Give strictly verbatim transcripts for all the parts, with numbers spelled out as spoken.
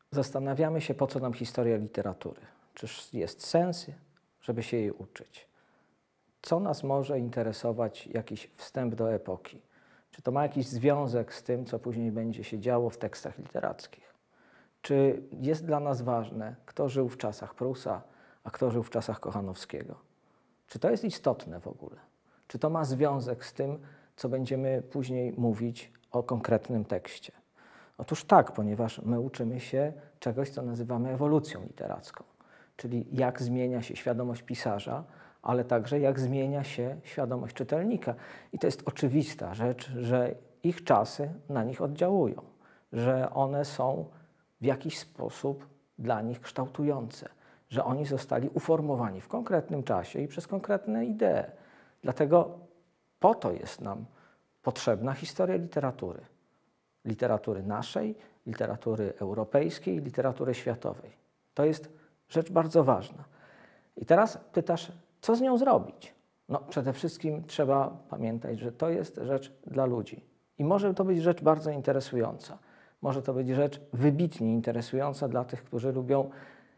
Zastanawiamy się, po co nam historia literatury. Czyż jest sens, żeby się jej uczyć? Co nas może interesować jakiś wstęp do epoki? Czy to ma jakiś związek z tym, co później będzie się działo w tekstach literackich? Czy jest dla nas ważne, kto żył w czasach Prusa, a kto żył w czasach Kochanowskiego? Czy to jest istotne w ogóle? Czy to ma związek z tym, co będziemy później mówić o konkretnym tekście? Otóż tak, ponieważ my uczymy się czegoś, co nazywamy ewolucją literacką, czyli jak zmienia się świadomość pisarza, ale także jak zmienia się świadomość czytelnika. I to jest oczywista rzecz, że ich czasy na nich oddziałują, że one są w jakiś sposób dla nich kształtujące, że oni zostali uformowani w konkretnym czasie i przez konkretne idee. Dlatego po to jest nam potrzebna historia literatury. Literatury naszej, literatury europejskiej, literatury światowej. To jest rzecz bardzo ważna. I teraz pytasz, co z nią zrobić? No przede wszystkim trzeba pamiętać, że to jest rzecz dla ludzi. I może to być rzecz bardzo interesująca. Może to być rzecz wybitnie interesująca dla tych, którzy lubią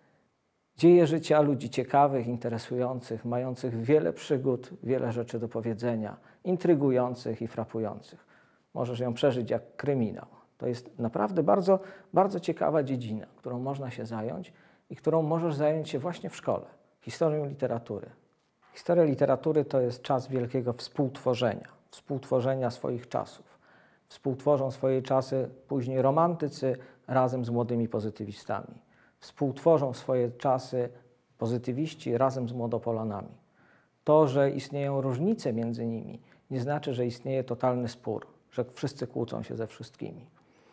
dzieje życia ludzi ciekawych, interesujących, mających wiele przygód, wiele rzeczy do powiedzenia, intrygujących i frapujących. Możesz ją przeżyć jak kryminał. To jest naprawdę bardzo, bardzo ciekawa dziedzina, którą można się zająć i którą możesz zająć się właśnie w szkole. Historią literatury. Historia literatury to jest czas wielkiego współtworzenia, współtworzenia swoich czasów. Współtworzą swoje czasy później romantycy razem z młodymi pozytywistami. Współtworzą swoje czasy pozytywiści razem z młodopolanami. To, że istnieją różnice między nimi, nie znaczy, że istnieje totalny spór, że wszyscy kłócą się ze wszystkimi.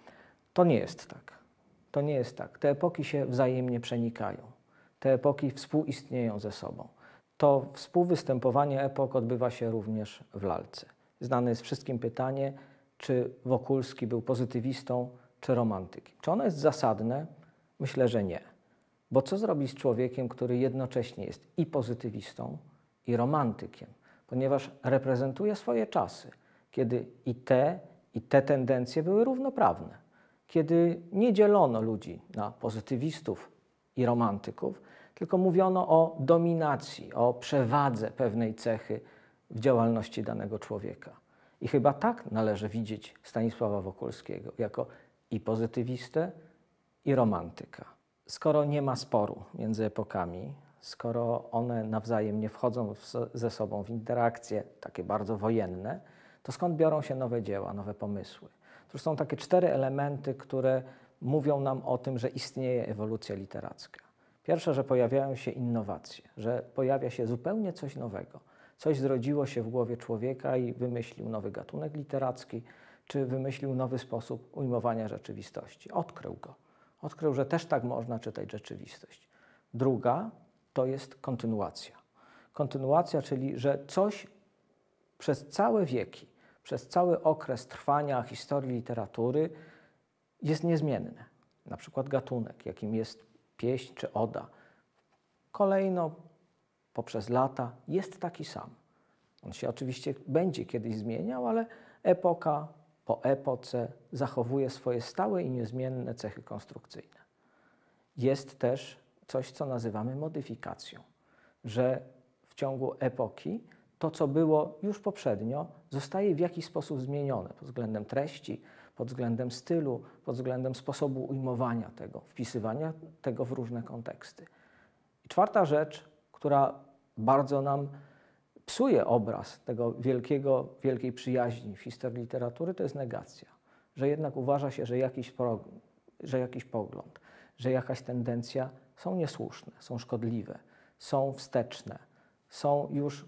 To nie jest tak. To nie jest tak. Te epoki się wzajemnie przenikają. Te epoki współistnieją ze sobą. To współwystępowanie epok odbywa się również w lalce. Znane jest wszystkim pytanie, czy Wokulski był pozytywistą, czy romantykiem. Czy ono jest zasadne? Myślę, że nie. Bo co zrobić z człowiekiem, który jednocześnie jest i pozytywistą, i romantykiem? Ponieważ reprezentuje swoje czasy, kiedy i te, i te tendencje były równoprawne. Kiedy nie dzielono ludzi na pozytywistów i romantyków, tylko mówiono o dominacji, o przewadze pewnej cechy w działalności danego człowieka. I chyba tak należy widzieć Stanisława Wokulskiego, jako i pozytywistę, i romantyka. Skoro nie ma sporu między epokami, skoro one nawzajem nie wchodzą w, ze sobą w interakcje takie bardzo wojenne, to skąd biorą się nowe dzieła, nowe pomysły? To są takie cztery elementy, które mówią nam o tym, że istnieje ewolucja literacka. Pierwsze, że pojawiają się innowacje, że pojawia się zupełnie coś nowego. Coś zrodziło się w głowie człowieka i wymyślił nowy gatunek literacki, czy wymyślił nowy sposób ujmowania rzeczywistości. Odkrył go. Odkrył, że też tak można czytać rzeczywistość. Druga to jest kontynuacja. Kontynuacja, czyli że coś przez całe wieki, przez cały okres trwania historii literatury jest niezmienne. Na przykład gatunek, jakim jest pieśń czy oda. Kolejno, poprzez lata, jest taki sam. On się oczywiście będzie kiedyś zmieniał, ale epoka po epoce zachowuje swoje stałe i niezmienne cechy konstrukcyjne. Jest też coś, co nazywamy modyfikacją, że w ciągu epoki to, co było już poprzednio, zostaje w jakiś sposób zmienione pod względem treści, pod względem stylu, pod względem sposobu ujmowania tego, wpisywania tego w różne konteksty. I czwarta rzecz, która bardzo nam psuje obraz tego wielkiego, wielkiej przyjaźni w historii literatury, to jest negacja. Że jednak uważa się, że jakiś, pro, że jakiś pogląd, że jakaś tendencja są niesłuszne, są szkodliwe, są wsteczne, są już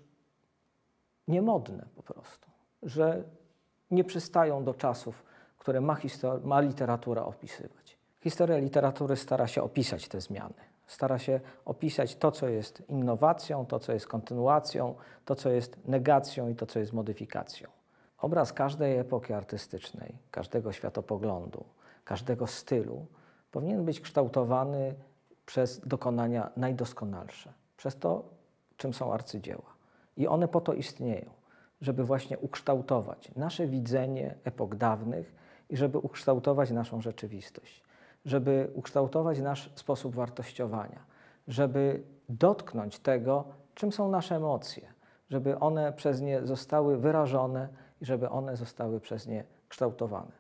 niemodne po prostu, że nie przystają do czasów, które ma, ma literatura opisywać. Historia literatury stara się opisać te zmiany. Stara się opisać to, co jest innowacją, to, co jest kontynuacją, to, co jest negacją i to, co jest modyfikacją. Obraz każdej epoki artystycznej, każdego światopoglądu, każdego stylu powinien być kształtowany przez dokonania najdoskonalsze, przez to, czym są arcydzieła. I one po to istnieją, żeby właśnie ukształtować nasze widzenie epok dawnych i żeby ukształtować naszą rzeczywistość. żeby ukształtować nasz sposób wartościowania, żeby dotknąć tego, czym są nasze emocje, żeby one przez nie zostały wyrażone i żeby one zostały przez nie kształtowane.